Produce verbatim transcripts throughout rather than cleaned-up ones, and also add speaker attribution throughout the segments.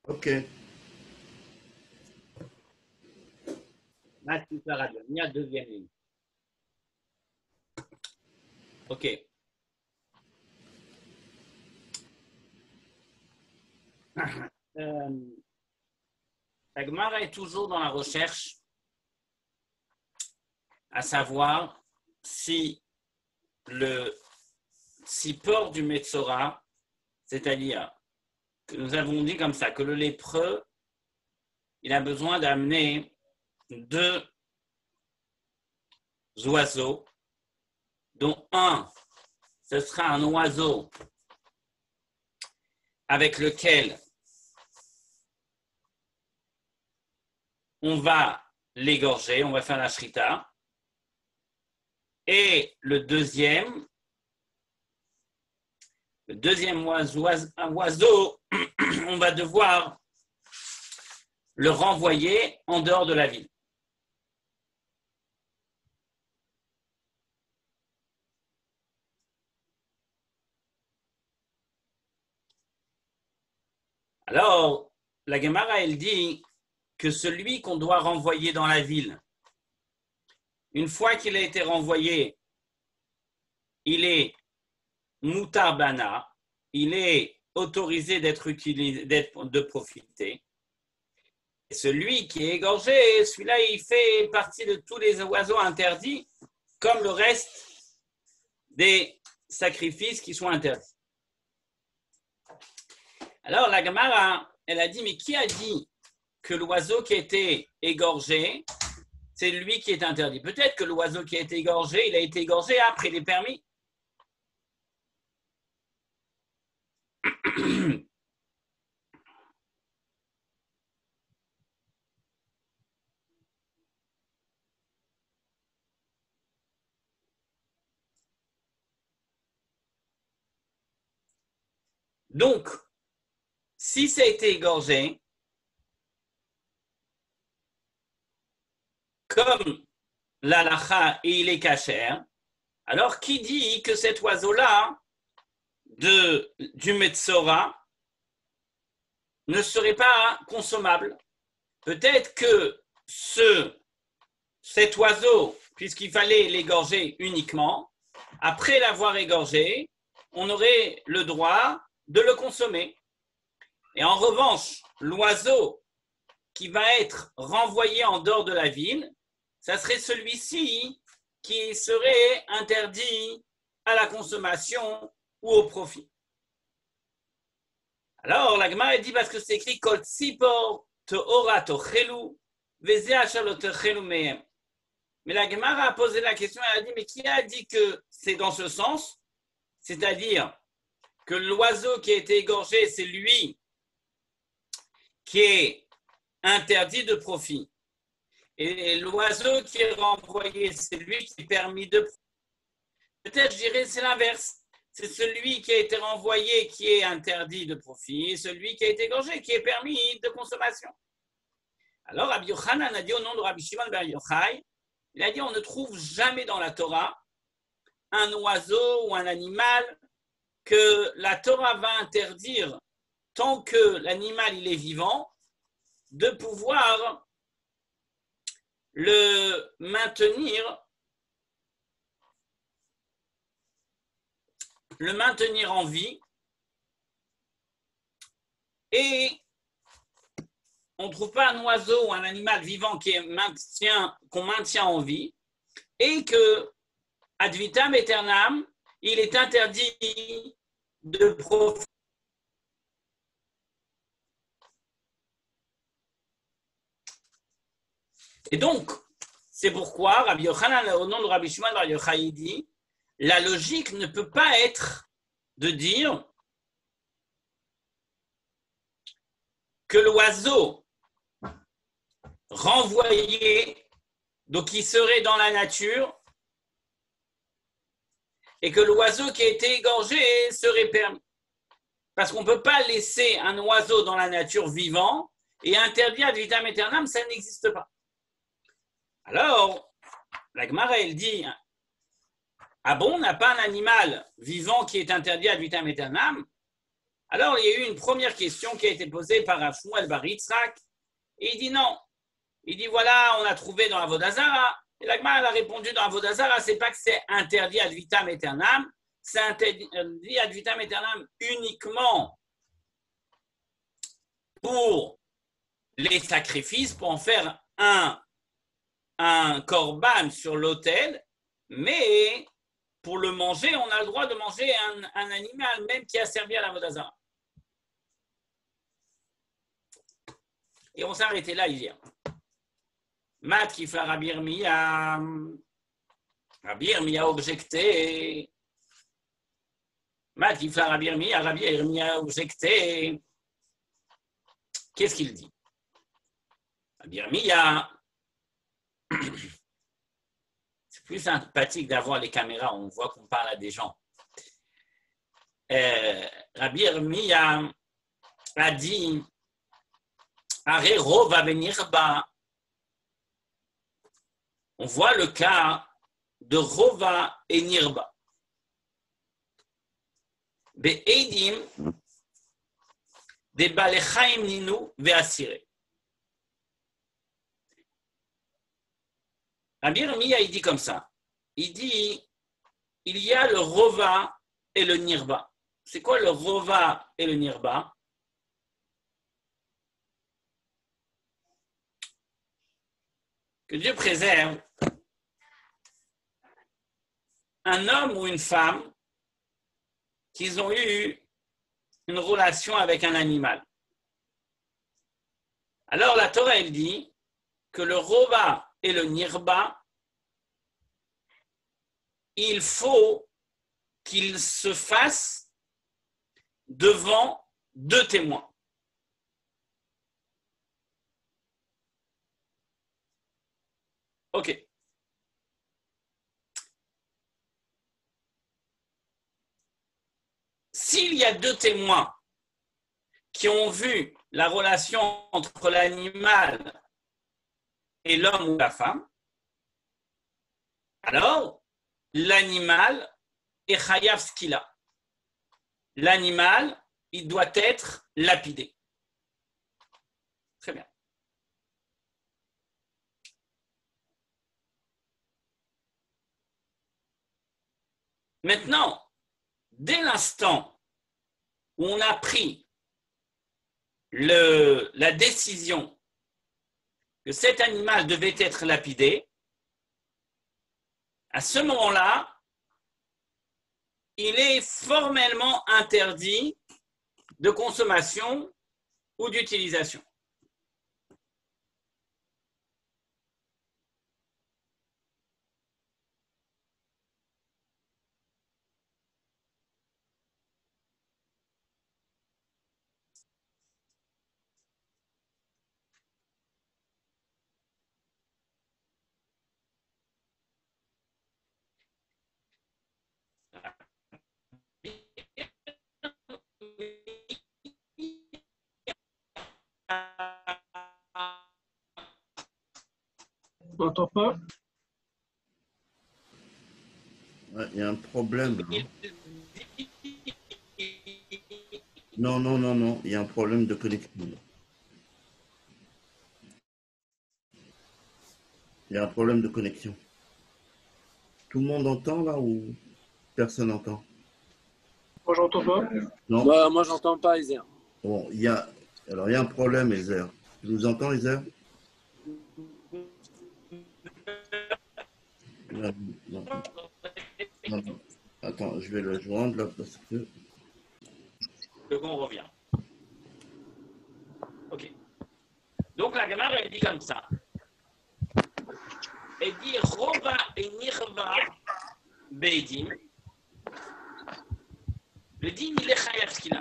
Speaker 1: Ok.
Speaker 2: Mathieu Radio, il y a deuxième ligne. Ok. Euh, la Gemara est toujours dans la recherche, à savoir si le si port du Metzora, c'est-à-dire que nous avons dit comme ça, que le lépreux, il a besoin d'amener deux oiseaux, dont un, ce sera un oiseau avec lequel on va l'égorger, on va faire la shrita. Et le deuxième, le deuxième oiseau, un oiseau, on va devoir le renvoyer en dehors de la ville. Alors, la Gemara, elle dit que celui qu'on doit renvoyer dans la ville, une fois qu'il a été renvoyé, il est mutarbana, il est autorisé d'être utilisé, d'être, de profiter. Et celui qui est égorgé, celui-là, il fait partie de tous les oiseaux interdits, comme le reste des sacrifices qui sont interdits. Alors, la Gemara, elle a dit, mais qui a dit que l'oiseau qui a été égorgé, c'est lui qui est interdit? Peut-être que l'oiseau qui a été égorgé, il a été égorgé après les permis. Donc, si ça a été égorgé, comme l'alacha et il est cachère, alors qui dit que cet oiseau-là de, du Metzora ne serait pas consommable? Peut-être que ce, cet oiseau, puisqu'il fallait l'égorger uniquement, après l'avoir égorgé, on aurait le droit de le consommer. Et en revanche, l'oiseau qui va être renvoyé en dehors de la ville, ça serait celui-ci qui serait interdit à la consommation ou au profit. Alors, la Gemara dit parce que c'est écrit Kol tzipor te'ora tochelu veze asher lo tochelu mehem. Mais la Gemara a posé la question, elle a dit mais qui a dit que c'est dans ce sens? C'est-à-dire que l'oiseau qui a été égorgé, c'est lui qui est interdit de profit. Et l'oiseau qui est renvoyé, c'est lui qui est permis de profit. Peut-être, je dirais, c'est l'inverse. C'est celui qui a été renvoyé qui est interdit de profit, et celui qui a été égorgé qui est permis de consommation. Alors, Rabbi Yochanan a dit au nom de Rabbi Shimon bar Yochai, il a dit on ne trouve jamais dans la Torah un oiseau ou un animal que la Torah va interdire tant que l'animal il est vivant de pouvoir le maintenir le maintenir en vie, et on ne trouve pas un oiseau ou un animal vivant qui est maintient, qu'on maintient en vie, et que ad vitam aeternam, il est interdit de profiter. Et donc, c'est pourquoi Rabbi Yochanan, au nom de Rabbi Shimon bar Yochai, dit la logique ne peut pas être de dire que l'oiseau renvoyé, donc il serait dans la nature, et que l'oiseau qui a été égorgé serait permis. Parce qu'on ne peut pas laisser un oiseau dans la nature vivant et interdire ad vitam aeternam, ça n'existe pas. Alors, la Gemara, elle dit ah bon, on n'a pas un animal vivant qui est interdit ad vitam aeternam? Alors, il y a eu une première question qui a été posée par Rav Shmuel bar Yitzhak, et il dit non. Il dit voilà, on a trouvé dans Avodah Zarah. Et la Gemara a répondu dans Avodah Zarah, c'est pas que c'est interdit ad vitam aeternam, c'est interdit ad vitam aeternam uniquement pour les sacrifices, pour en faire un, un korban sur l'autel, mais pour le manger, on a le droit de manger un, un animal même qui a servi à l'Avodah Zarah. Et on s'est arrêté là hier. Mat Kifla Rabbi Yirmiya. Rabbi Yirmiya a objecté. Mat Kifla Rabbi Yirmiya. Rabbi Yirmiya a objecté. Qu'est-ce qu'il dit? Rabbi Yirmiya. C'est plus sympathique d'avoir les caméras. On voit qu'on parle à des gens. Euh, Rabbi Yirmiya a dit. Are Rova benirba. On voit le cas de Rova et Nirba. Be'edim de Balechaim Ninu ve'asire. Rabbi Yirmiya, il dit comme ça. Il dit, il y a le Rova et le Nirba. C'est quoi le Rova et le Nirba? Que Dieu préserve un homme ou une femme qui ont eu une relation avec un animal. Alors la Torah, elle dit que le Rova et le Nirba, il faut qu'ils se fassent devant deux témoins. Ok. S'il y a deux témoins qui ont vu la relation entre l'animal et l'homme ou la femme, alors l'animal est chayav skila. L'animal, il doit être lapidé. Très bien. Maintenant, dès l'instant où on a pris le, la décision que cet animal devait être lapidé, à ce moment-là, il est formellement interdit de consommation ou d'utilisation.
Speaker 1: On n'entend pas.
Speaker 3: Ouais, il y a un problème. Hein. Non, non, non, non. Il y a un problème de connexion. Il y a un problème de connexion. Tout le monde entend là ou personne n'entend?
Speaker 1: Moi, j'entends pas.
Speaker 3: Non.
Speaker 4: Bah, moi, j'entends pas, Isère.
Speaker 3: Bon, il y a. Alors, il y a un problème, Ezer. Tu nous entends, Ezer? Non, non. Non, non. Attends, je vais le joindre là parce que.
Speaker 2: Le on revient. Ok. Donc la Gemara, elle dit comme ça. Elle dit Rova et Nirva Beidim. Le din, il est chayav skila.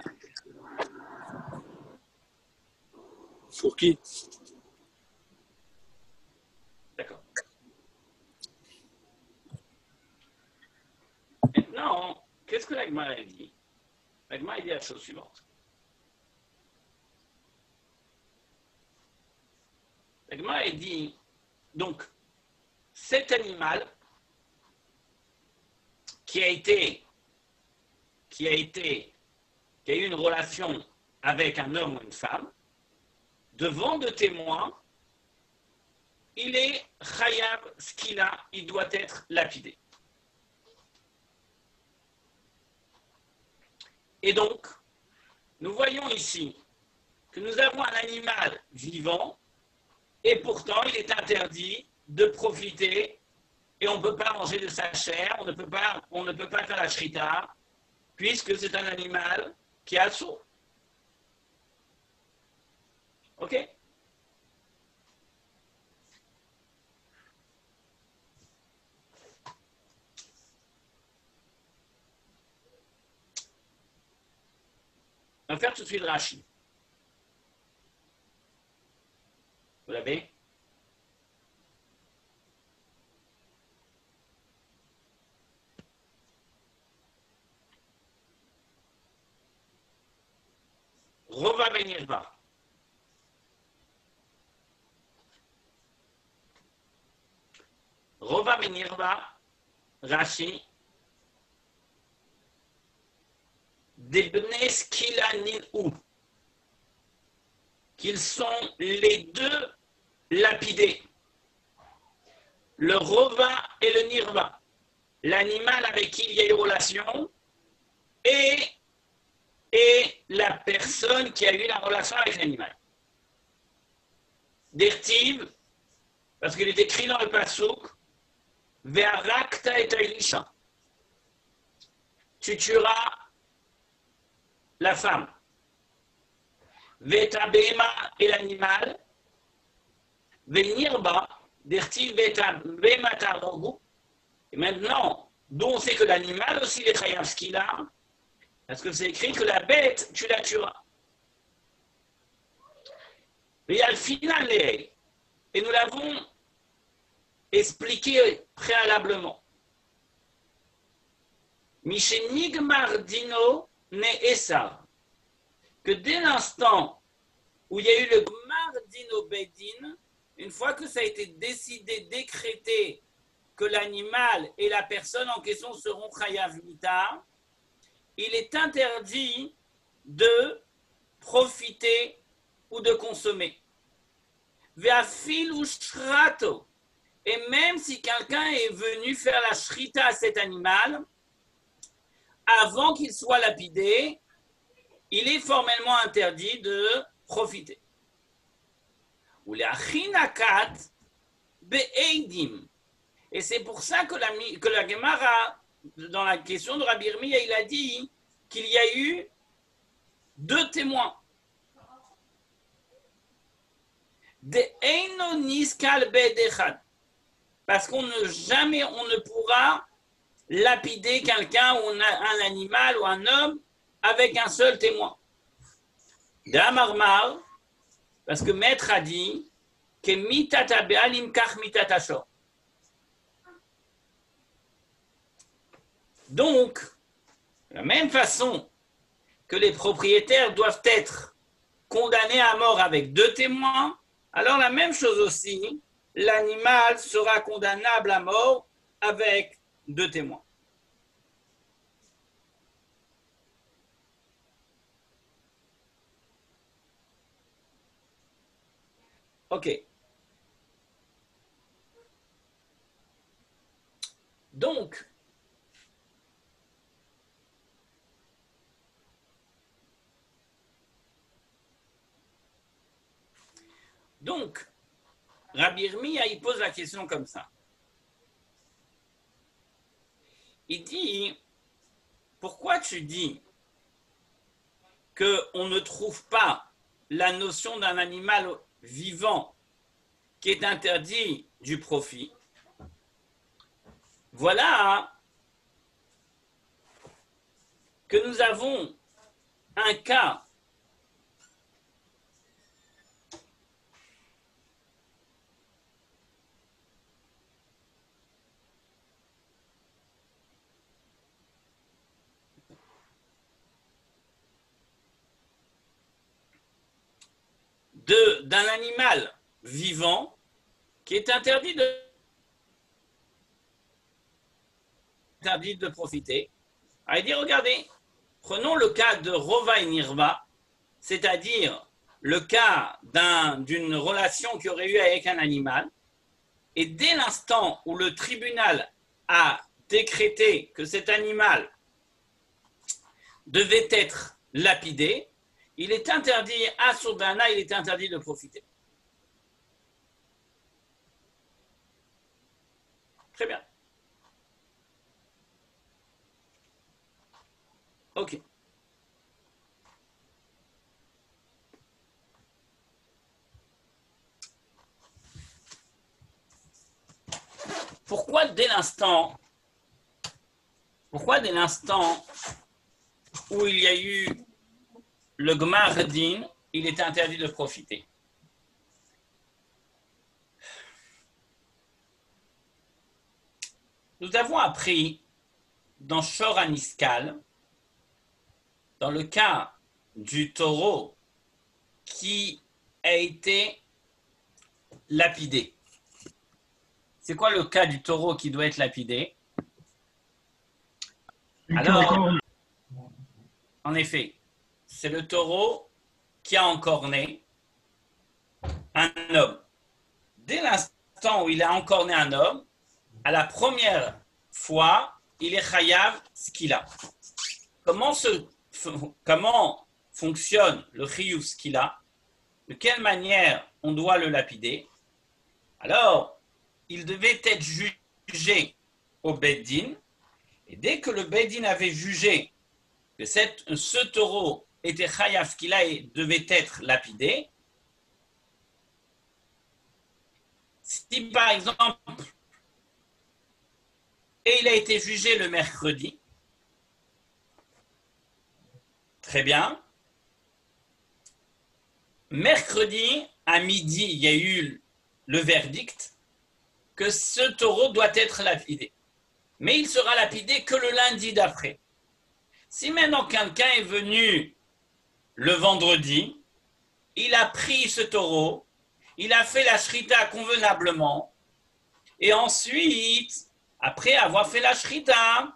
Speaker 4: Pour qui?
Speaker 2: D'accord. Maintenant, qu'est-ce que la Gemara elle dit? La Gemara elle dit la chose suivante. La Gemara elle dit, donc, cet animal qui a été, qui a été qui a eu une relation avec un homme ou une femme, devant deux témoins, il est chayav skila, il doit être lapidé. Et donc, nous voyons ici que nous avons un animal vivant et pourtant il est interdit de profiter et on ne peut pas manger de sa chair, on ne peut pas, on ne peut pas faire la shrita puisque c'est un animal qui a sourd. Ok? On va faire tout de suite Rashi. Vous l'avez? Rova Benirba. Rova Benirba, Rashi, des Bnei Skila Nin'u, qu'ils sont les deux lapidés, le Rova et le Nirva, l'animal avec qui il y a eu relation, et, et la personne qui a eu la relation avec l'animal. Dertiv, parce qu'il est écrit dans le Passouk, Ve'arakta et Elisha, tu tueras la femme, Veta Bema et l'animal, Venirba, Dertiv Veta Bema Tarogu. Et maintenant, d'où on sait que l'animal aussi est chayav skila, parce que c'est écrit que la bête, tu la tueras. Mais il y a le final, et nous l'avons expliqué préalablement. Mishenigmar Dino ne Esav, que dès l'instant où il y a eu le Gmar Dino Bedin, une fois que ça a été décidé, décrété que l'animal et la personne en question seront chayav mita, il est interdit de profiter ou de consommer. Ve'afil ou shrato, et même si quelqu'un est venu faire la shrita à cet animal, avant qu'il soit lapidé, il est formellement interdit de profiter. Ou les achinakat be'eidim. Et c'est pour ça que la, que la Gemara, dans la question de Rabbi Irmiya, il a dit qu'il y a eu deux témoins. De eino niskal bedechad. Parce qu'on ne jamais on ne pourra lapider quelqu'un ou un animal ou un homme avec un seul témoin. D'amarmar, parce que Maître a dit que mitata be'alim kach mitata shor. Donc, de la même façon que les propriétaires doivent être condamnés à mort avec deux témoins, alors la même chose aussi, l'animal sera condamnable à mort avec deux témoins. Ok. Donc, donc, Rabbi Irmiya, il pose la question comme ça. Il dit, pourquoi tu dis qu'on ne trouve pas la notion d'un animal vivant qui est interdit du profit? Voilà que nous avons un cas de, d'un animal vivant qui est interdit de, interdit de profiter. Alors il dit, regardez, Prenons le cas de Rova et Nirva, c'est-à-dire le cas d'un, d'une relation qu'il y aurait eu avec un animal. Et dès l'instant où le tribunal a décrété que cet animal devait être lapidé, il est interdit, à Sourdana, il est interdit de profiter. Très bien. Ok. Pourquoi dès l'instant, pourquoi dès l'instant où il y a eu le Gmar Din, il était interdit de profiter? Nous avons appris dans Shor Aniskal, dans le cas du taureau qui a été lapidé. C'est quoi le cas du taureau qui doit être lapidé? Alors, en effet, c'est le taureau qui a encorné un homme. Dès l'instant où il a encorné un homme, à la première fois, il est chayav skila. Comment, se, comment fonctionne le chiyuv skila? De quelle manière on doit le lapider? Alors, il devait être jugé au Beddin, et dès que le Beddin avait jugé que cette, ce taureau était chayav skila et devait être lapidé, si par exemple, et il a été jugé le mercredi, très bien, mercredi à midi, il y a eu le verdict que ce taureau doit être lapidé. Mais il sera lapidé que le lundi d'après. Si maintenant quelqu'un est venu le vendredi, il a pris ce taureau, il a fait la shrita convenablement, et ensuite, après avoir fait la shrita,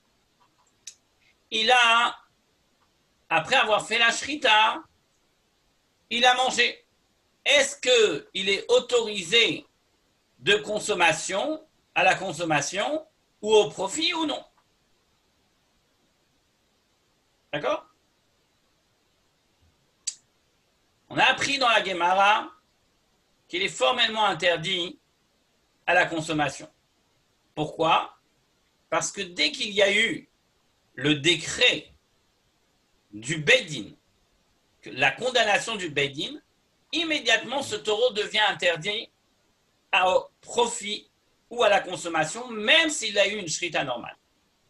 Speaker 2: il a, après avoir fait la shrita, il a mangé. Est-ce qu'il est autorisé de consommation, à la consommation, ou au profit ou non? D'accord? On a appris dans la Gemara qu'il est formellement interdit à la consommation. Pourquoi? Parce que dès qu'il y a eu le décret du Beddin, la condamnation du Beddin, immédiatement ce taureau devient interdit au profit ou à la consommation, même s'il a eu une shrita normale.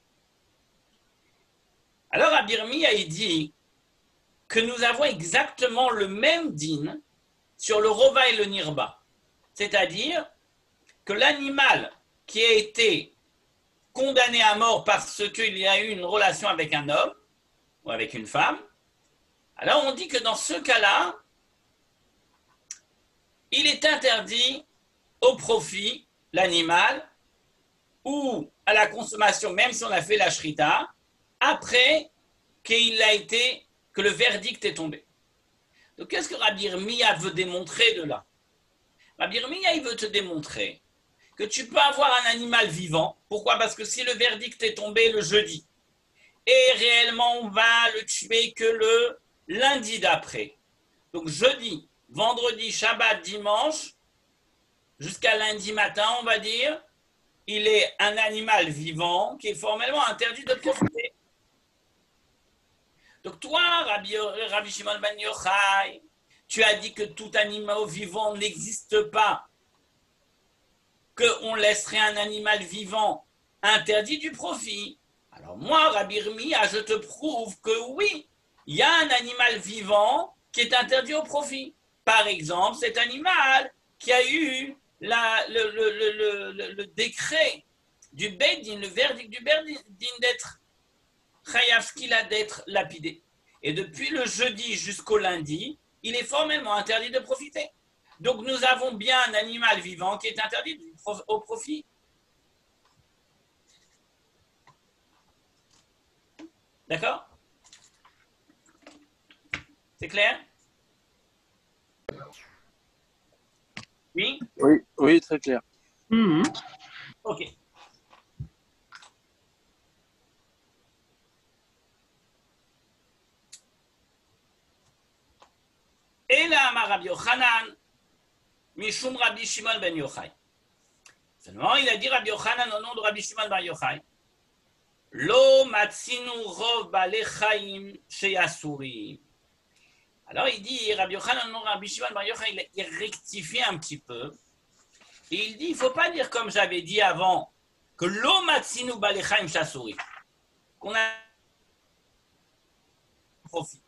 Speaker 2: Alors Abirmi a dit que nous avons exactement le même din sur le Rova et le Nirba. C'est-à-dire que l'animal qui a été condamné à mort parce qu'il y a eu une relation avec un homme ou avec une femme, alors on dit que dans ce cas-là, il est interdit au profit, l'animal, ou à la consommation, même si on a fait la shrita, après qu'il a été, que le verdict est tombé. Donc qu'est-ce que Rabbi Irmia veut démontrer de là? Rabbi Irmia, il veut te démontrer que tu peux avoir un animal vivant. Pourquoi? Parce que si le verdict est tombé le jeudi, et réellement on va le tuer que le lundi d'après. Donc jeudi, vendredi, Shabbat, dimanche, jusqu'à lundi matin, on va dire, il est un animal vivant qui est formellement interdit de profiter. Donc toi, Rabbi, Rabbi Shimon ben Yochai, tu as dit que tout animal vivant n'existe pas, qu'on laisserait un animal vivant interdit du profit. Alors moi, Rabbi Irmia, je te prouve que oui, il y a un animal vivant qui est interdit au profit. Par exemple, cet animal qui a eu la, le, le, le, le, le décret du Beddin, le verdict du Beddin d'être chayav skila, d'être lapidé. Et depuis le jeudi jusqu'au lundi, il est formellement interdit de profiter. Donc nous avons bien un animal vivant qui est interdit au profit. D'accord? C'est clair? Oui?
Speaker 4: Oui, oui, très clair.
Speaker 1: Mhm.
Speaker 2: Ok. Et là, ma Rabbi Yochanan, Mishum Rabbi Shimon ben Yochai. Seulement, il a dit Rabbi Yochanan au nom de Rabbi Shimon ben Yochai. Lo matzinu rov balei chaim sheyasurim. Alors il dit, Rabbi Yochanan, au nom de Rabbi Shimon ben Yochai, il, il rectifie un petit peu. Et il dit, il ne faut pas dire comme j'avais dit avant, que lo matzinu balei chaim sheyasurim. Qu'on a profit.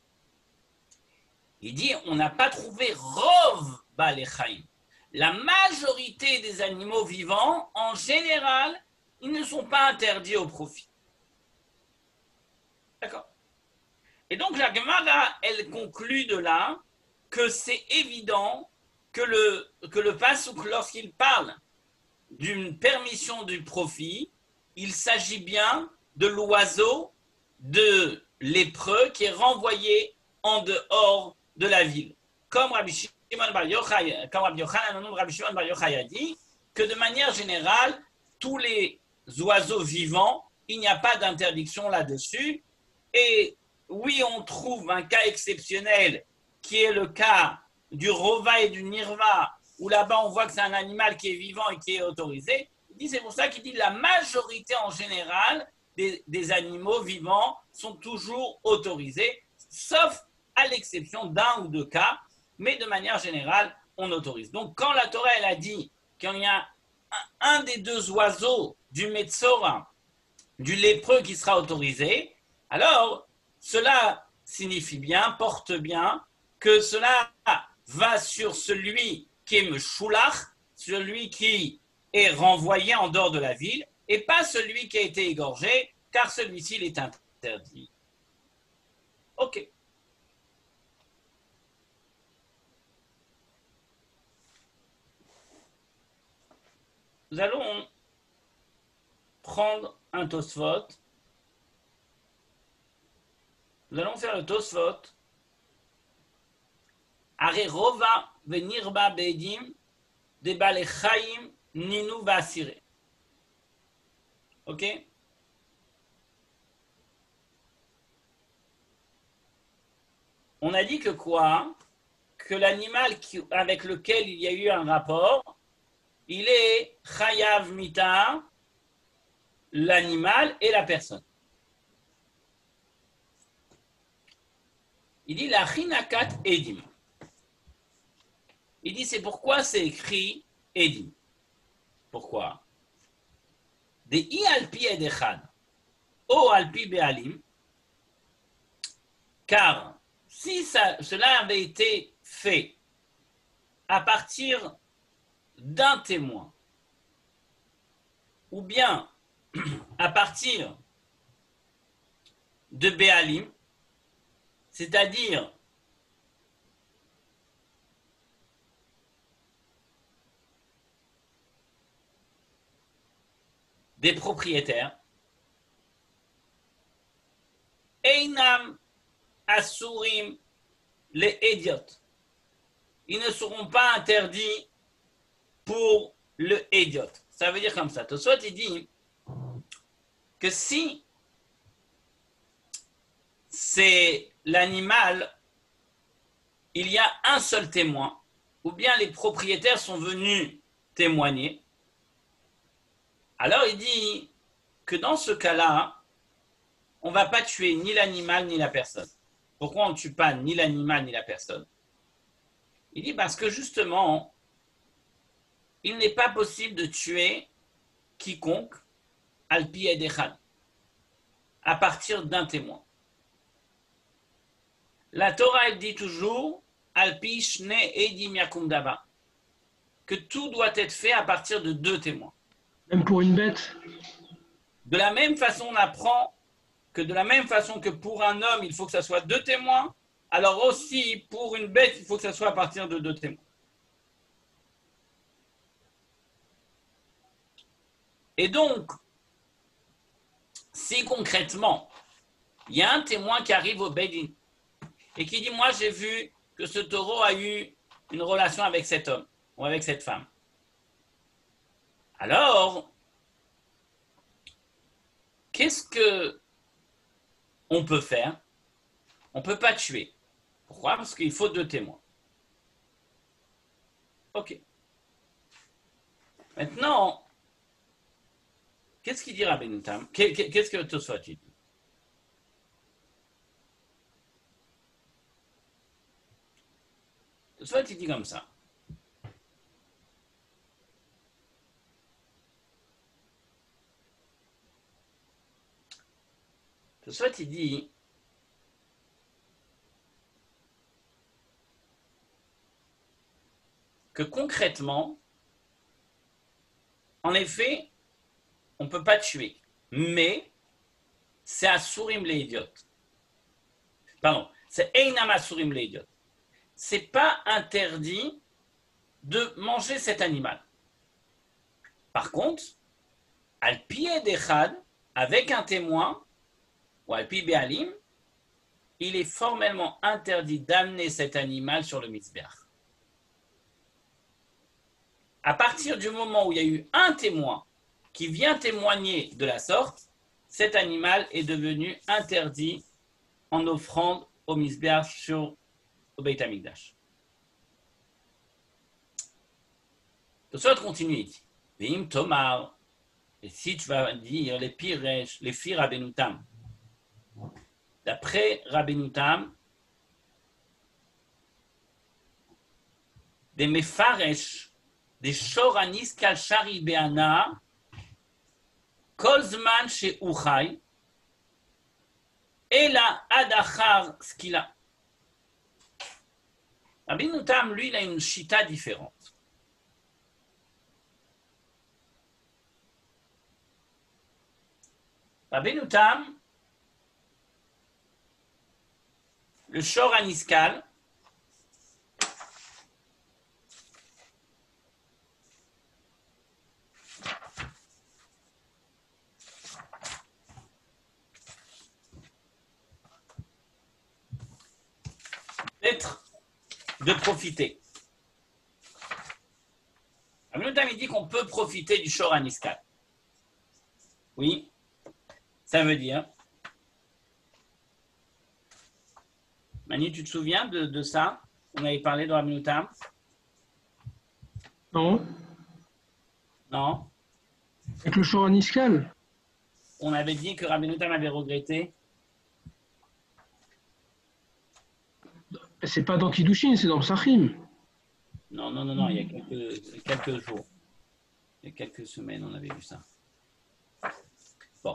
Speaker 2: Il dit, on n'a pas trouvé rov balei chaim. La majorité des animaux vivants, en général, ils ne sont pas interdits au profit. D'accord? Et donc la Gemara, elle conclut de là que c'est évident que le, que le Passouk, lorsqu'il parle d'une permission du profit, il s'agit bien de l'oiseau, de lépreux qui est renvoyé en dehors de la ville. Comme Rabbi Shimon bar Yochai, comme Rabbi Yochanan, au nom de Rabbi Shimon bar Yochai a dit que de manière générale, tous les oiseaux vivants, il n'y a pas d'interdiction là-dessus. Et oui, on trouve un cas exceptionnel qui est le cas du rova et du nirva, où là-bas on voit que c'est un animal qui est vivant et qui est autorisé. Il dit, c'est pour ça qu'il dit la majorité en général des, des animaux vivants sont toujours autorisés, sauf à l'exception d'un ou deux cas, mais de manière générale, on autorise. Donc quand la Torah elle a dit qu'il y a un, un des deux oiseaux du Metzora, du lépreux qui sera autorisé, alors cela signifie bien, porte bien, que cela va sur celui qui est Meshulach, celui qui est renvoyé en dehors de la ville, et pas celui qui a été égorgé, car celui-ci il est interdit. Ok. Nous allons prendre un Tosfot. Nous allons faire le Tosfot. Are rova venirba bedim de balei chaim ninu vasire. Ok? On a dit que quoi? Que l'animal qui, avec lequel il y a eu un rapport, il est chayav mita, l'animal et la personne. Il dit la chinakat edim. Il dit c'est pourquoi c'est écrit edim. Pourquoi? De i alpi edechad, o alpi bealim, car si ça, cela avait été fait à partir d'un témoin, ou bien à partir de Béalim, c'est-à-dire des propriétaires, Einam Asurim les idiotes. Ils ne seront pas interdits pour le idiot. Ça veut dire comme ça. Tosfot il dit que si c'est l'animal, il y a un seul témoin, ou bien les propriétaires sont venus témoigner, alors il dit que dans ce cas-là, on ne va pas tuer ni l'animal ni la personne. Pourquoi on ne tue pas ni l'animal ni la personne? Il dit parce que justement, il n'est pas possible de tuer quiconque al-pi edechad à partir d'un témoin. La Torah elle dit toujours al-pi shne edim yakum daba, que tout doit être fait à partir de deux témoins.
Speaker 1: Même pour une bête.
Speaker 2: De la même façon, on apprend que de la même façon que pour un homme, il faut que ça soit deux témoins, alors aussi pour une bête, il faut que ça soit à partir de deux témoins. Et donc, si concrètement, il y a un témoin qui arrive au Beidin et qui dit, moi j'ai vu que ce taureau a eu une relation avec cet homme ou avec cette femme. Alors, qu'est-ce que on peut faire? On ne peut pas tuer. Pourquoi? Parce qu'il faut deux témoins. Ok. Maintenant, qu'est-ce qu'il dit Rabbeinu Tam? Qu'est-ce que Tosfot dit? Tosfot il dit comme ça. Tosfot il dit que concrètement, en effet, on ne peut pas tuer, mais c'est Asurim les idiotes. Pardon, c'est Einam Asurim les idiotes. C'est pas interdit de manger cet animal. Par contre, al pied d'Echad, avec un témoin, ou al pi Be'alim, il est formellement interdit d'amener cet animal sur le Mizbeach. À partir du moment où il y a eu un témoin qui vient témoigner de la sorte, cet animal est devenu interdit en offrande au Mizbeach sur au Beit HaMikdash. Le Sot continue, il dit, Veim Tomar, et si tu vas dire les piresh, les filles Rabbeinu Tam, d'après Rabbeinu Tam, des mefaresh, des shoranis kal shari be'ana, kol zman she uchai, ela adachar skila. Rabbeinu Tam, lui, il a une chita différente. Rabbeinu Tam, le shor aniskal, d'être, de profiter. Rabbeinu Tam, il dit qu'on peut profiter du shor aniskal. Oui, ça veut dire. Mani, tu te souviens de, de ça? On avait parlé de Rabbeinu Tam?
Speaker 1: Non.
Speaker 2: Non.
Speaker 1: Avec le shor aniskal.
Speaker 2: On avait dit que Rabbeinu Tam avait regretté.
Speaker 1: C'est pas dans Kiddushin, c'est dans Psachim.
Speaker 2: Non, non, non, non, il y a quelques, quelques jours. Il y a quelques semaines, on avait vu ça. Bon.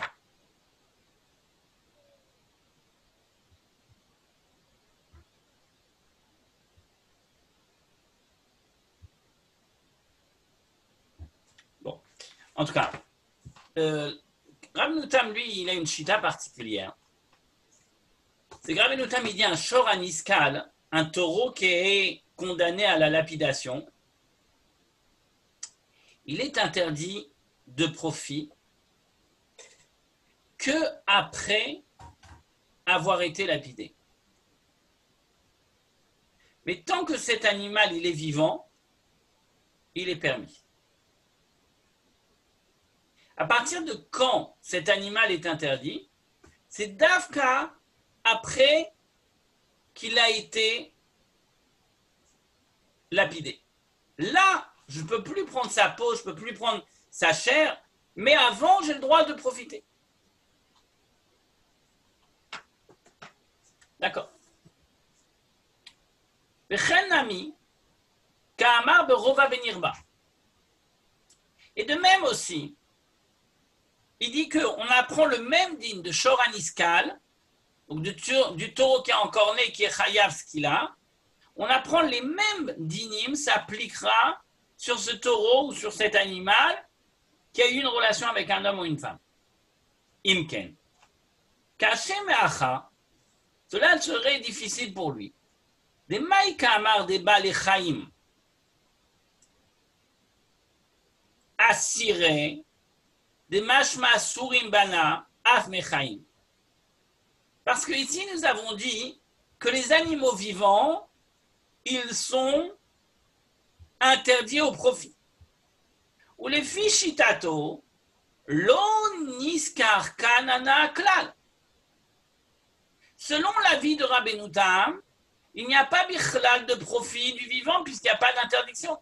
Speaker 2: Bon. En tout cas, euh, Rabbeinu Tam, lui, il a une chita particulière. C'est que Rabbeinu Tam, il dit un shor aniskal, un taureau qui est condamné à la lapidation. Il est interdit de profit que après avoir été lapidé. Mais tant que cet animal il est vivant, il est permis. À partir de quand cet animal est interdit, c'est d'Afka après qu'il a été lapidé. Là, je ne peux plus prendre sa peau, je ne peux plus prendre sa chair, mais avant, j'ai le droit de profiter. D'accord. Et de même aussi, il dit qu'on apprend le même digne de shor aniskal, donc du, du taureau qui est encore né, qui est chayav ce qu'il a, on apprend les mêmes dinim s'appliquera sur ce taureau ou sur cet animal qui a eu une relation avec un homme ou une femme. Imken. Kashem Acha, cela serait difficile pour lui. Des maïka amar des balechaim, asiré, des mashma surim bana, af mechaim. Parce que ici nous avons dit que les animaux vivants, ils sont interdits au profit. Ou les fichitato, lo niskar kanana klal. Selon l'avis de Rabbeinu Tam, il n'y a pas bichlal de profit du vivant puisqu'il n'y a pas d'interdiction.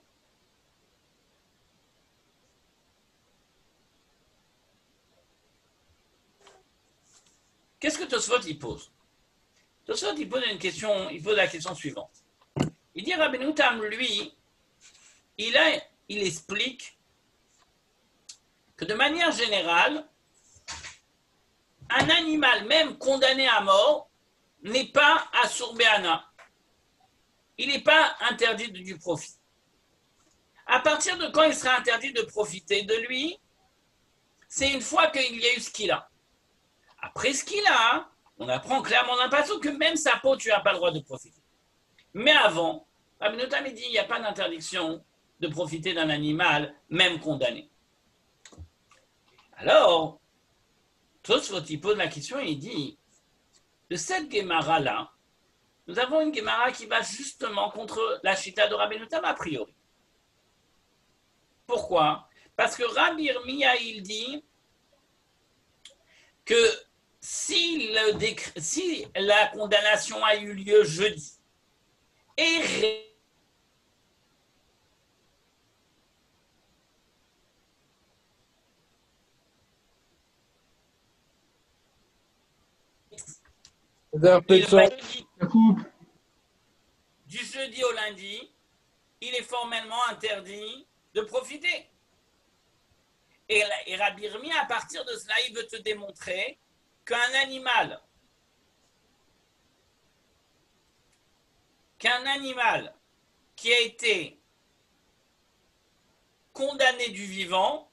Speaker 2: Qu'est-ce que Tosfot il pose? Tosfot il pose une question, il pose la question suivante. Il dit Rabbeinu Tam, lui, il, a, il explique que de manière générale, un animal même condamné à mort n'est pas assour béana. Il n'est pas interdit du profit. À partir de quand il sera interdit de profiter de lui, c'est une fois qu'il y a eu ce qu'il a. Après ce qu'il a, on apprend clairement d'un passage que même sa peau, tu n'as pas le droit de profiter. Mais avant, Rabbeinu Tam dit il n'y a pas d'interdiction de profiter d'un animal, même condamné. Alors, Tosfot il pose la question et il dit de cette Gemara-là, nous avons une Gemara qui va justement contre la Shita de Rabbeinu Tam a priori. Pourquoi? Parce que Rabbi Yirmiya, il dit que si, le décret, si la condamnation a eu lieu jeudi et du jeudi au lundi, il est formellement interdit de profiter. Et, et Rabbi Yirmiya, à partir de cela, il veut te démontrer qu'un animal, qu'un animal qui a été condamné du vivant,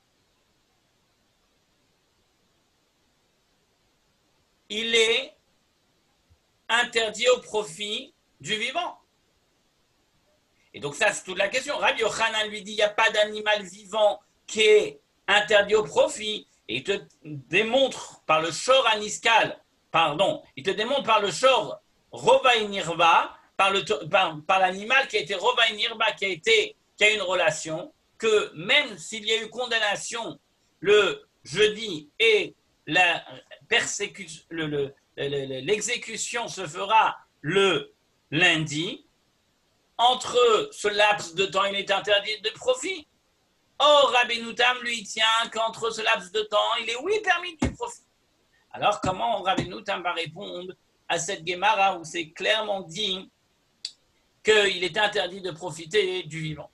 Speaker 2: il est interdit au profit du vivant. Et donc ça, c'est toute la question. Rabbi Yochanan lui dit, il n'y a pas d'animal vivant qui est interdit au profit. Et il te démontre par le shor aniskal, pardon, il te démontre par le shor rovaï nirba, par, le, par, par l'animal qui a été rovaï nirba, qui a été, qui a une relation, que même s'il y a eu condamnation le jeudi et la persécution, le, le, le, l'exécution se fera le lundi, entre ce laps de temps, il est interdit de profit. Or, Rabbeinu Tam lui tient qu'entre ce laps de temps, il est oui permis du profit. Alors, comment Rabbeinu Tam va répondre à cette Gemara où c'est clairement dit qu'il est interdit de profiter du vivant?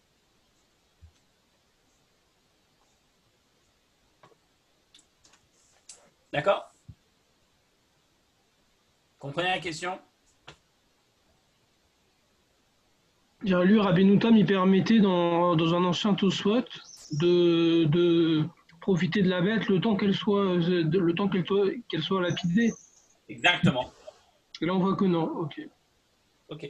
Speaker 2: D'accord? Comprenez la question?
Speaker 1: Lui, Rabbeinu Tam, il permettait dans, dans un ancien Tosfot de, de profiter de la bête le temps qu'elle soit, le temps qu'elle soit, qu'elle soit lapidée.
Speaker 2: Exactement.
Speaker 1: Et là, on voit que non. Ok.
Speaker 2: Ok.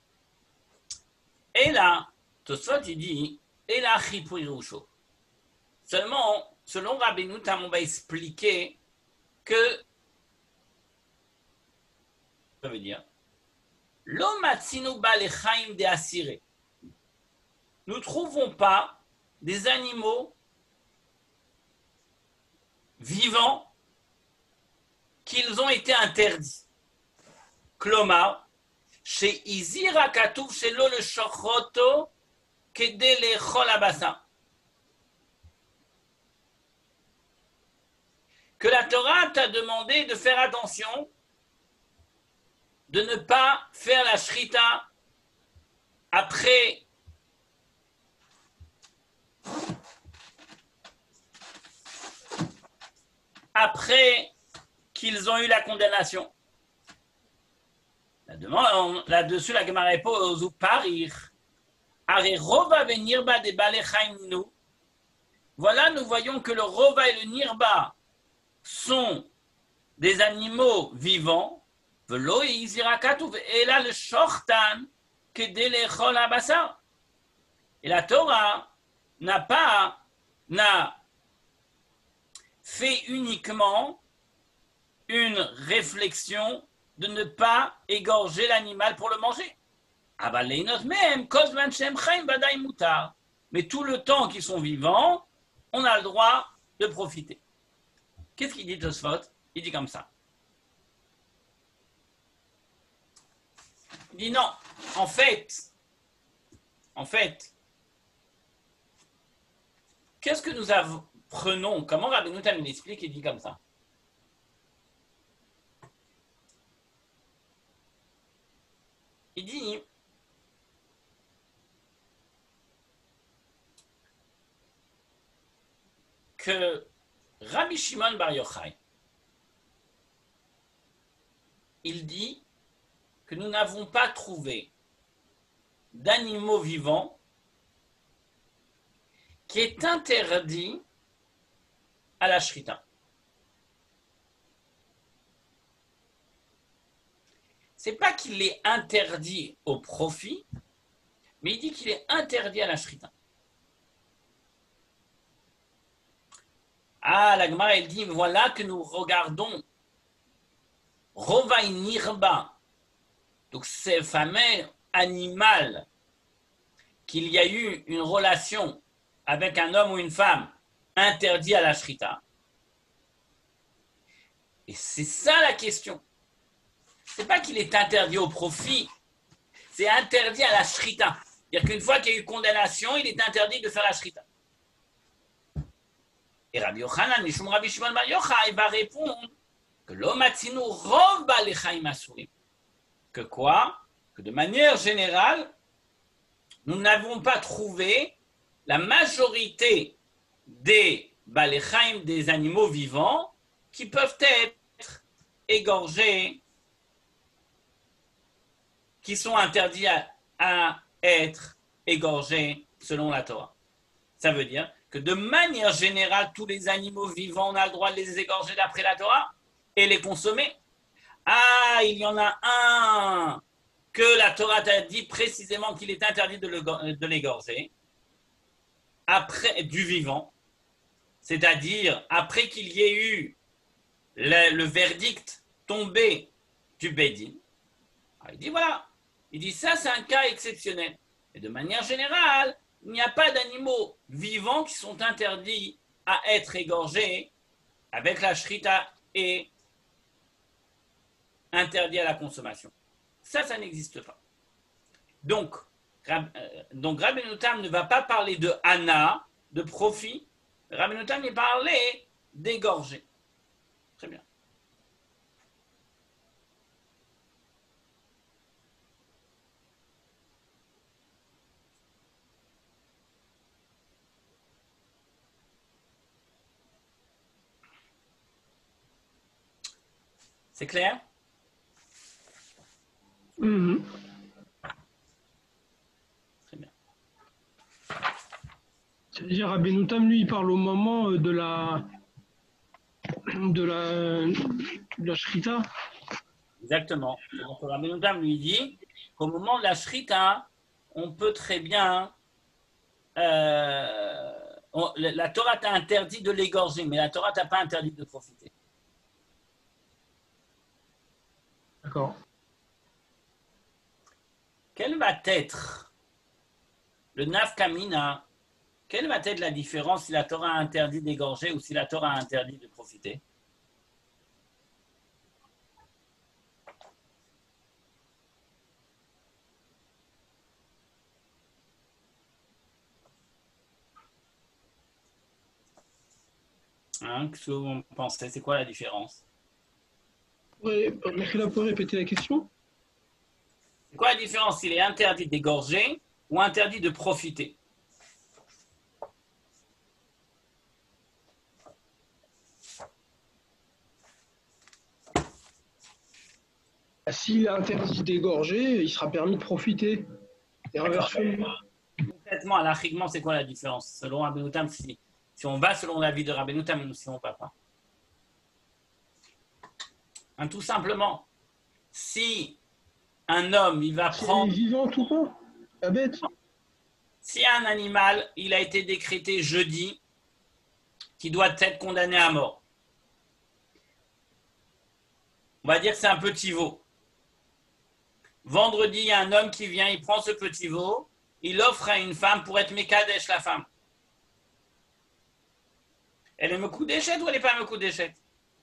Speaker 2: Et là, Tosfot, il dit, et là, chipouirusho. Seulement, selon Rabbeinu Tam, on va expliquer que, ça veut dire, nous ne trouvons pas des animaux vivants qu'ils ont été interdits. Klomar, chez Izira Katouf, chez l'eau le Shochoto, Kedele Cholabassa. Que la Torah t'a demandé de faire attention de ne pas faire la shrita après après qu'ils ont eu la condamnation. La demande, là-dessus, la Gemara répond parir. Are rova ve nirba de balechaimnu. Voilà, nous voyons que le rova et le nirba sont des animaux vivants. Et là, le shortan, et la Torah n'a pas, n'a fait uniquement une réflexion de ne pas égorger l'animal pour le manger. Mais tout le temps qu'ils sont vivants, on a le droit de profiter. Qu'est-ce qu'il dit Tosfot? Il dit comme ça. Il dit non, en fait, en fait, qu'est-ce que nous apprenons? Comment Rabbeinu Tam il explique? Il dit comme ça. Il dit que Rabbi Shimon Bar Yochai, il dit que nous n'avons pas trouvé d'animaux vivants qui est interdit à la shrita. C'est pas qu'il est interdit au profit, mais il dit qu'il est interdit à la shrita. Ah, la Gemara, elle dit, voilà que nous regardons Rovai Nirba, donc ce fameux animal qu'il y a eu une relation avec un homme ou une femme interdit à la shrita. Et c'est ça la question. C'est pas qu'il est interdit au profit, c'est interdit à la shrita. C'est-à-dire qu'une fois qu'il y a eu condamnation, il est interdit de faire la shrita. Et Rabbi Yochanan, Mishum Rabbi Shimon Bar Yochai, va répondre que l'omatzinu rov ba'alechaim asurim. Que quoi? Que de manière générale, nous n'avons pas trouvé la majorité des ba'alechaim, des animaux vivants, qui peuvent être égorgés, qui sont interdits à, à être égorgés selon la Torah. Ça veut dire que de manière générale, tous les animaux vivants, on a le droit de les égorger d'après la Torah et les consommer. Ah, il y en a un que la Torah t'a dit précisément qu'il est interdit de l'égorger après du vivant, c'est-à-dire après qu'il y ait eu le, le verdict tombé du Bédin. Il dit voilà, il dit ça c'est un cas exceptionnel. Et de manière générale, il n'y a pas d'animaux vivants qui sont interdits à être égorgés avec la shrita et interdits à la consommation. Ça, ça n'existe pas. Donc, Rab, euh, donc Rabbeinu Tam ne va pas parler de hana, de profit. Rabbeinu Tam il parlait d'égorger. Très bien. C'est clair?
Speaker 1: Mmh.
Speaker 2: Très bien.
Speaker 1: C'est-à-dire, Rabbeinu Tam, lui, il parle au moment de la de la, de la shrita.
Speaker 2: Exactement. Donc, Rabbeinu Tam lui dit qu'au moment de la shrita, on peut très bien... Euh, on, la Torah t'a interdit de l'égorger, mais la Torah t'a pas interdit de profiter.
Speaker 1: D'accord.
Speaker 2: Quel va être le nafkamina? Quelle va être la différence si la Torah a interdit d'égorger ou si la Torah a interdit de profiter? Hein, qu'est-ce que vous pensez? C'est quoi la différence?
Speaker 1: Ouais, Michaela, peut répéter la question?
Speaker 2: C'est quoi la différence s'il est interdit d'égorger ou interdit de profiter?
Speaker 1: S'il est interdit d'égorger, il sera permis de profiter. Et inversement.
Speaker 2: Concrètement, alachiquement, c'est quoi la différence? Selon Rabbeinu Tam, si, si on va selon l'avis de Rabbeinu Tam, ou si on ne va pas. Hein, tout simplement, si un homme, il va prendre...
Speaker 1: C'est vivant tout pas, la bête.
Speaker 2: Si un animal, il a été décrété jeudi, qui doit être condamné à mort. On va dire que c'est un petit veau. vendredi, il y a un homme qui vient, il prend ce petit veau, il l'offre à une femme pour être Mekadesh, la femme. Elle est Mekoudeshet ou elle n'est pas Mekoudeshet?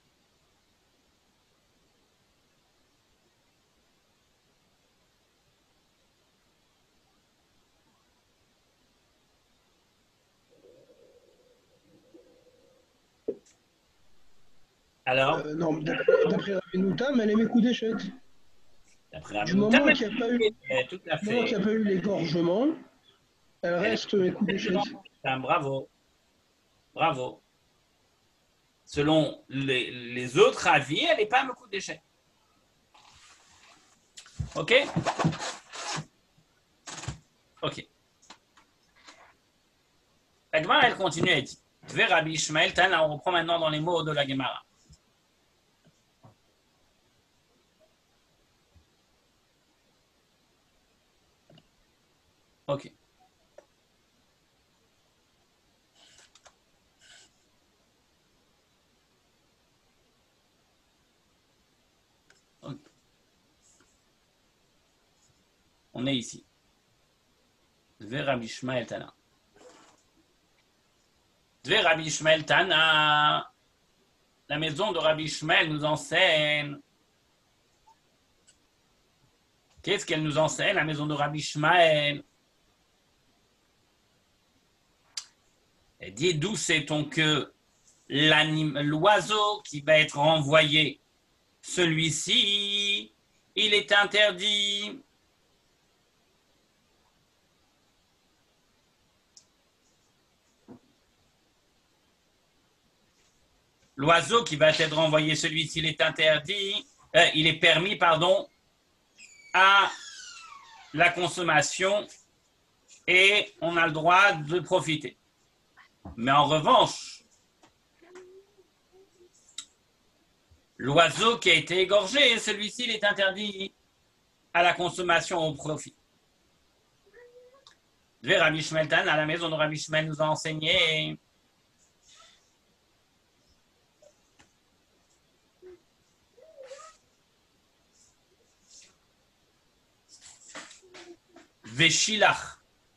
Speaker 2: Alors,
Speaker 1: Euh, non, d'après d'après Rabbeinu Tam, elle est Mekoudeshet.
Speaker 2: d'après
Speaker 1: Du
Speaker 2: Rabbeinu
Speaker 1: moment
Speaker 2: Tam,
Speaker 1: qu'il n'y a pas eu,
Speaker 2: elle- tout à
Speaker 1: du moment qu'il
Speaker 2: fait.
Speaker 1: n'y a pas eu l'égorgement, elle
Speaker 2: Elle
Speaker 1: reste
Speaker 2: est
Speaker 1: Mekoudeshet.
Speaker 2: Tam, bravo. Bravo. Selon les, les autres avis, elle n'est pas Mekoudeshet. Ok? Ok. La Gemara, elle continue et dit Ve Rabbi Ishmael Tana, on reprend maintenant dans les mots de la Gemara. Ok. Ok. On est ici. Ve Rabbi Ishmael Tana. Ve Rabbi Ishmael Tana. La maison de Rabbi Ishmael nous enseigne. Qu'est-ce qu'elle nous enseigne, la maison de Rabbi Ishmael? Elle dit, d'où sait-on que l'oiseau qui va être renvoyé, celui-ci, il est interdit. L'oiseau qui va être renvoyé, celui-ci, il est interdit, euh, il est permis, pardon, à la consommation et on a le droit de profiter. Mais en revanche, l'oiseau qui a été égorgé, celui-ci, il est interdit à la consommation au profit. De Rabbi Ishmael Tan, à la maison de Rabbi Ishmael nous a enseigné. Veshilach.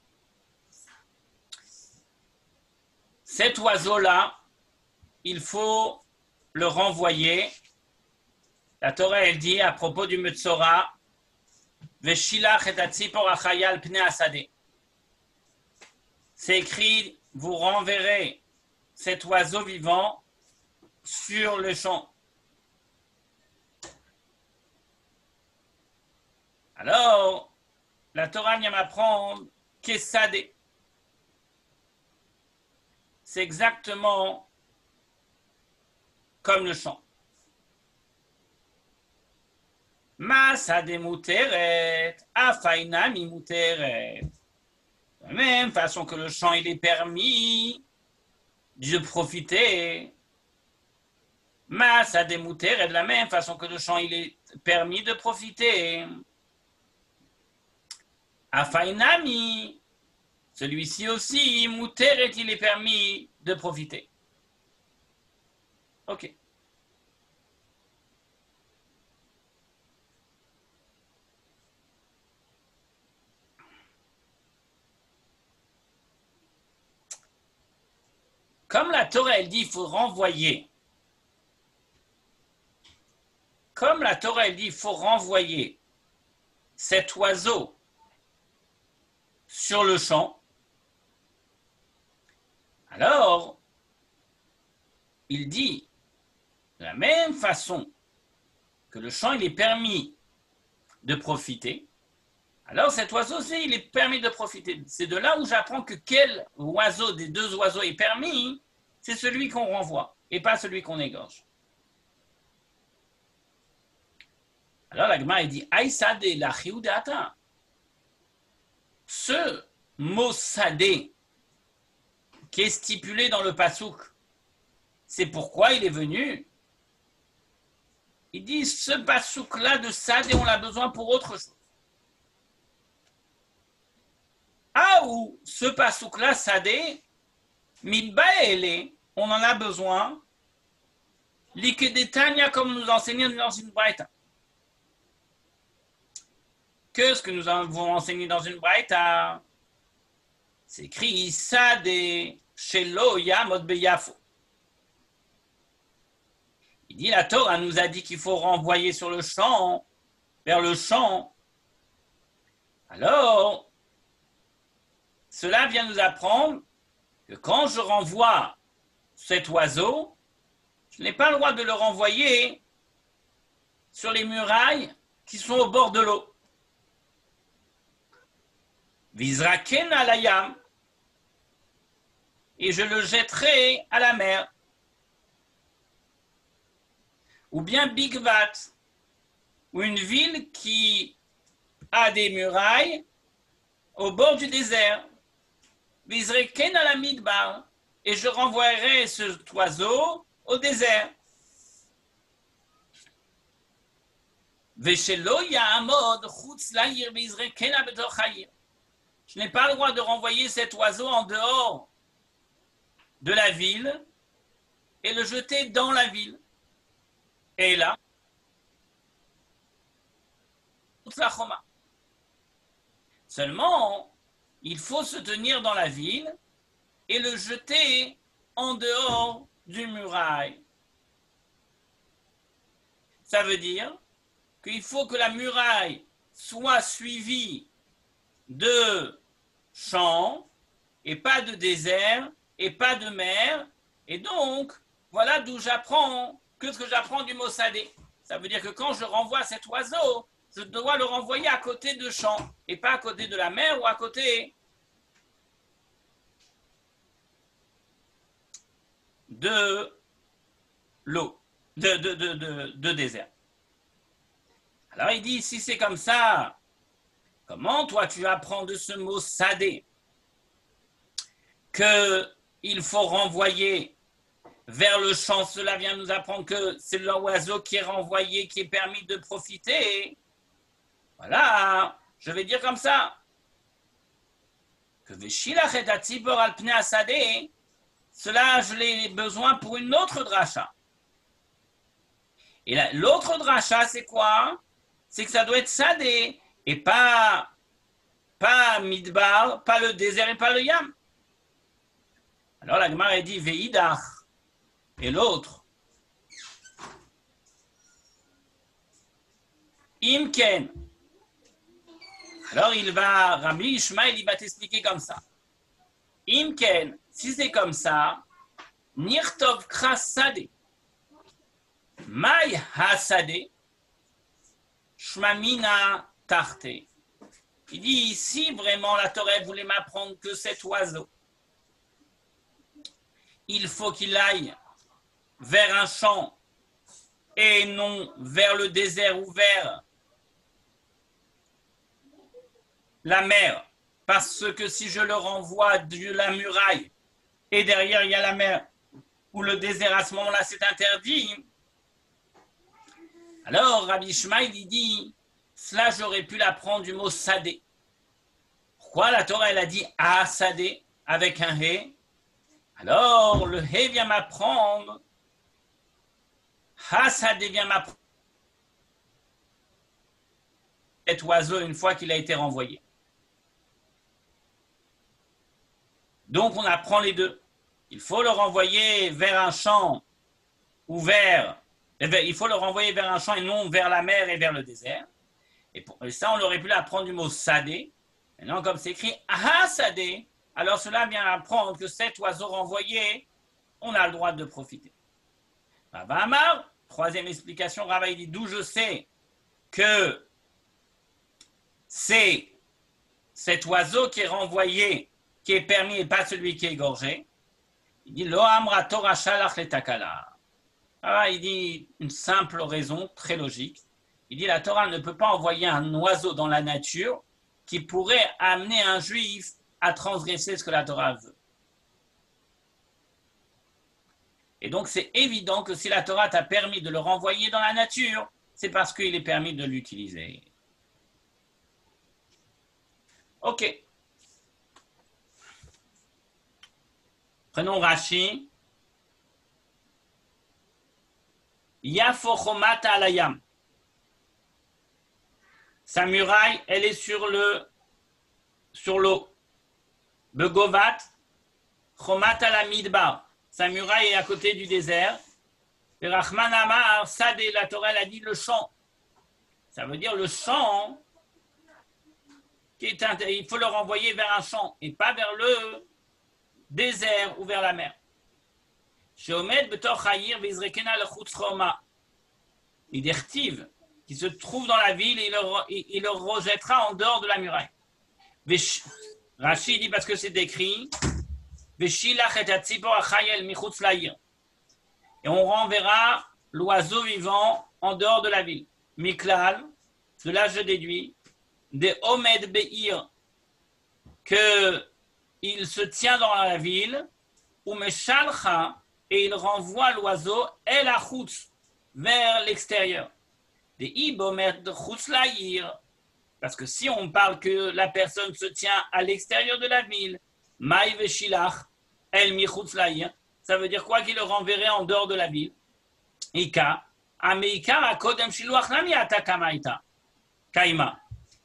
Speaker 2: Cet oiseau-là, il faut le renvoyer. La Torah, elle dit à propos du Metzora, Veshilach et atzipor achayal pnei asadeh. C'est écrit, vous renverrez cet oiseau vivant sur le champ. Alors, la Torah vient m'apprendre qu'Esadeh. C'est exactement comme le champ. Ma sadeh muteret, afaina mi muteret. De la même façon que le champ, il est permis de profiter. Ma sadeh muteret, de la même façon que le champ, il est permis de profiter. Afainami, celui-ci aussi, muteret, il est permis de profiter. Ok. Comme la Torah, elle dit, il faut renvoyer. Comme la Torah, elle dit, il faut renvoyer cet oiseau sur le champ. Alors, il dit, de la même façon que le champ, il est permis de profiter, alors cet oiseau aussi, il est permis de profiter. C'est de là où j'apprends que quel oiseau des deux oiseaux est permis, c'est celui qu'on renvoie et pas celui qu'on égorge. Alors la Gemara, il dit, Aïsadé la chioudeata. Ce mot sadé qui est stipulé dans le pasouk, c'est pourquoi il est venu. Il dit, ce pasouk-là de sadé, on l'a besoin pour autre chose. Ah, ou ce pasouk-là, sadé, midbaele, on en a besoin, likedetania, comme nous enseignons dans une braïta. que ce que nous avons enseigné dans une braïta. C'est écrit Issade Shelo Yamod Beyafo. Il dit la Torah nous a dit qu'il faut renvoyer sur le champ, vers le champ. Alors, cela vient nous apprendre que quand je renvoie cet oiseau, je n'ai pas le droit de le renvoyer sur les murailles qui sont au bord de l'eau. Vizraken alayam, et je le jetterai à la mer. Ou bien Bigvat, ou une ville qui a des murailles au bord du désert. Vizraken ala midbar, et je renvoierai cet oiseau au désert. Veshelo ya'amod chutz la'ir vizraken betoch ha'ir. Je n'ai pas le droit de renvoyer cet oiseau en dehors de la ville et le jeter dans la ville. Et là, seulement, il faut se tenir dans la ville et le jeter en dehors du muraille. Ça veut dire qu'il faut que la muraille soit suivie de champs et pas de désert et pas de mer. Et donc, voilà d'où j'apprends que ce que j'apprends du mot sadé. Ça veut dire que quand je renvoie cet oiseau, je dois le renvoyer à côté de champs et pas à côté de la mer ou à côté de l'eau, de, de, de, de, de désert. Alors il dit, si c'est comme ça, comment toi tu apprends de ce mot sadé qu'il faut renvoyer vers le champ? Cela vient nous apprendre que c'est l'oiseau qui est renvoyé, qui est permis de profiter. Voilà, je vais dire comme ça. Que Veshilach et Atzibor al pnei asadé, cela je l'ai besoin pour une autre dracha. Et l'autre dracha c'est quoi? C'est que ça doit être sadé et pas, pas midbar, pas le désert et pas le yam. Alors la Gemara dit Veidach. Et l'autre, Imken. Alors il va, Rabbi Ishmael, il va t'expliquer comme ça. Imken, si c'est comme ça, Nirtov krasade, Mai hasade, Shmamina tarte. Il dit, si vraiment la Torah voulait m'apprendre que cet oiseau, il faut qu'il aille vers un champ et non vers le désert ou vers la mer, parce que si je le renvoie de la muraille et derrière il y a la mer ou le désert, à ce moment-là c'est interdit. Alors Rabbi Ishmael il dit, cela j'aurais pu l'apprendre du mot sadé. Pourquoi la Torah elle a dit ah sadé avec un hé? Alors le hé vient m'apprendre, ah sadé vient m'apprendre cet oiseau une fois qu'il a été renvoyé. Donc on apprend les deux. Il faut le renvoyer vers un champ ou vers, il faut le renvoyer vers un champ et non vers la mer et vers le désert. Et, pour, et ça, on aurait pu apprendre du mot sadé. Maintenant, comme c'est écrit ah sadé, alors cela vient apprendre que cet oiseau renvoyé, on a le droit de profiter. Rava Amar, troisième explication, Rava il dit d'où je sais que c'est cet oiseau qui est renvoyé, qui est permis et pas celui qui est égorgé. Il dit lo amra Torah shalach letakala. Ah, il dit une simple raison très logique. Il dit la Torah ne peut pas envoyer un oiseau dans la nature qui pourrait amener un juif à transgresser ce que la Torah veut. Et donc c'est évident que si la Torah t'a permis de le renvoyer dans la nature, c'est parce qu'il est permis de l'utiliser. Ok. Prenons Rashi. Yafo chomata alayam. Sa muraille, elle est sur le sur l'eau. Begovat, chomat ala midbar. Sa muraille est à côté du désert. Et Rahman Amar, Sadeh, la Torah, elle a dit le champ. Ça veut dire le champ, qui est un, il faut le renvoyer vers un champ et pas vers le désert ou vers la mer. Sheomed betor hayir vizrekena lechutz choma. Idertiv, qui se trouve dans la ville et il le, il le rejettera en dehors de la muraille. Rashi dit parce que c'est écrit Veshilach et atzipor achayel michutz la'ir. Et on renverra l'oiseau vivant en dehors de la ville. Miklal, de là je déduis, des Omed Be'ir, qu'il se tient dans la ville, ou Meshalcha, et il renvoie l'oiseau El Achutz, vers l'extérieur. Des Ibomed Chutz La'ir, parce que si on parle que la personne se tient à l'extérieur de la ville, Maï Veshilach, El Michutz La'ir, ça veut dire quoi qu'il le renverrait en dehors de la ville? Ika, Ameika, Akodem Shiluach Nami Atakamaita, Kaima.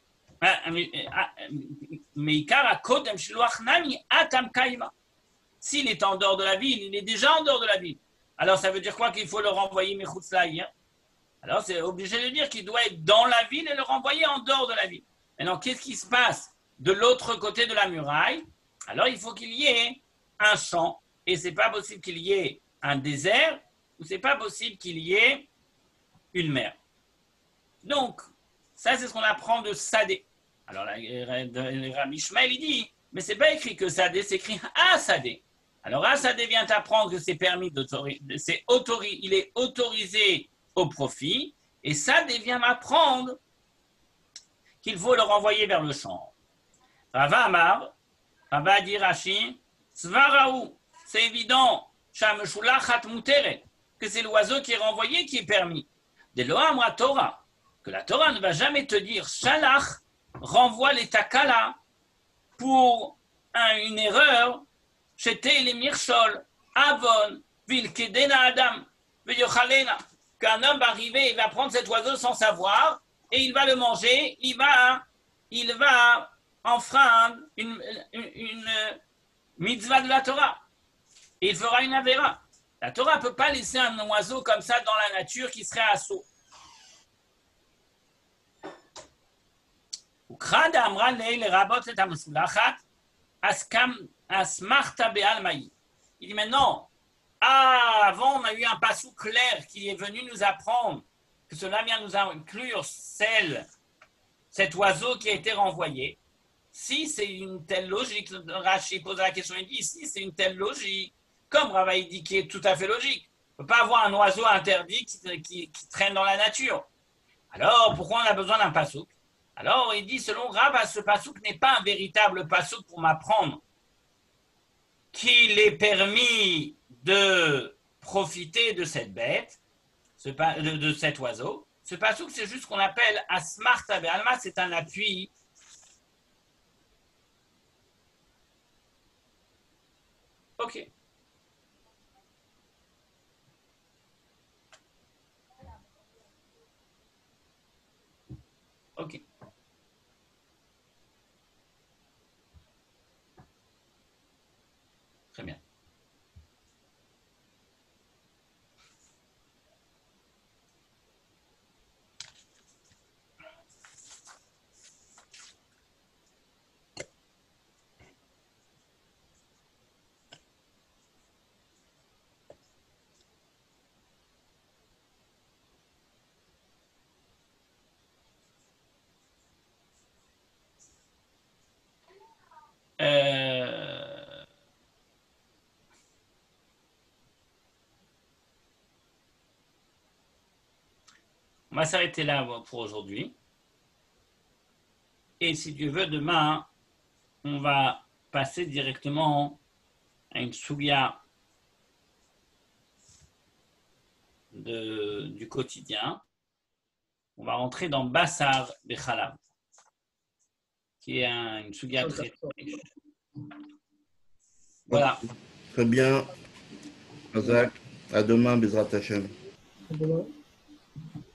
Speaker 2: Meikar Akodem Shiluach Nami Atam Kaima. S'il est en dehors de la ville, il est déjà en dehors de la ville. Alors ça veut dire quoi qu'il faut le renvoyer Mechutz La'ir? Alors c'est obligé de dire qu'il doit être dans la ville et le renvoyer en dehors de la ville. Maintenant, qu'est-ce qui se passe de l'autre côté de la muraille? Alors il faut qu'il y ait un champ. Et ce n'est pas possible qu'il y ait un désert, ou ce n'est pas possible qu'il y ait une mer. Donc, ça, c'est ce qu'on apprend de Sadé. Alors, le Rabbi Ishmael, il dit, mais ce n'est pas écrit que Sadé, c'est écrit Asadé. Alors, Asadé vient apprendre que c'est permis d'autoriser, c'est autorisé, il est autorisé au profit, et Sadé vient m'apprendre qu'il faut le renvoyer vers le champ. Rava Amar, Rava dit Rashi, Svaraou. C'est évident, que c'est l'oiseau qui est renvoyé qui est permis. De l'Oamra Torah, que la Torah ne va jamais te dire Shalach renvoie les takala pour un, une erreur, chez les mirchol, avon, vilkedena adam, veyochalena, qu'un homme va arriver, il va prendre cet oiseau sans savoir et il va le manger, il va, il va enfreindre une, une, une mitzvah de la Torah. Et il fera une avéra. La Torah ne peut pas laisser un oiseau comme ça dans la nature qui serait à assaut. Il dit maintenant, ah, avant on a eu un passou clair qui est venu nous apprendre que cela vient nous inclure celle, cet oiseau qui a été renvoyé. Si c'est une telle logique, Rashi pose la question, il dit, si c'est une telle logique, comme Rava dit qui est tout à fait logique, on ne peut pas avoir un oiseau interdit qui, qui, qui traîne dans la nature. Alors, pourquoi on a besoin d'un pasouk? Alors, il dit, selon Rava, ce pasouk n'est pas un véritable pasouk pour m'apprendre qu'il est permis de profiter de cette bête, ce, de, de cet oiseau. Ce pasouk, c'est juste ce qu'on appelle Asmarta Be'alma, c'est un appui. Ok. Ok. Très bien. Euh... On va s'arrêter là pour aujourd'hui. Et si Dieu veut, demain, on va passer directement à une souga de, du quotidien. On va rentrer dans Bassar Bechalav, qui est un, une souga très riche. Voilà.
Speaker 3: Très bien. Azak. À demain, Bezrat Hashem.
Speaker 1: Voilà.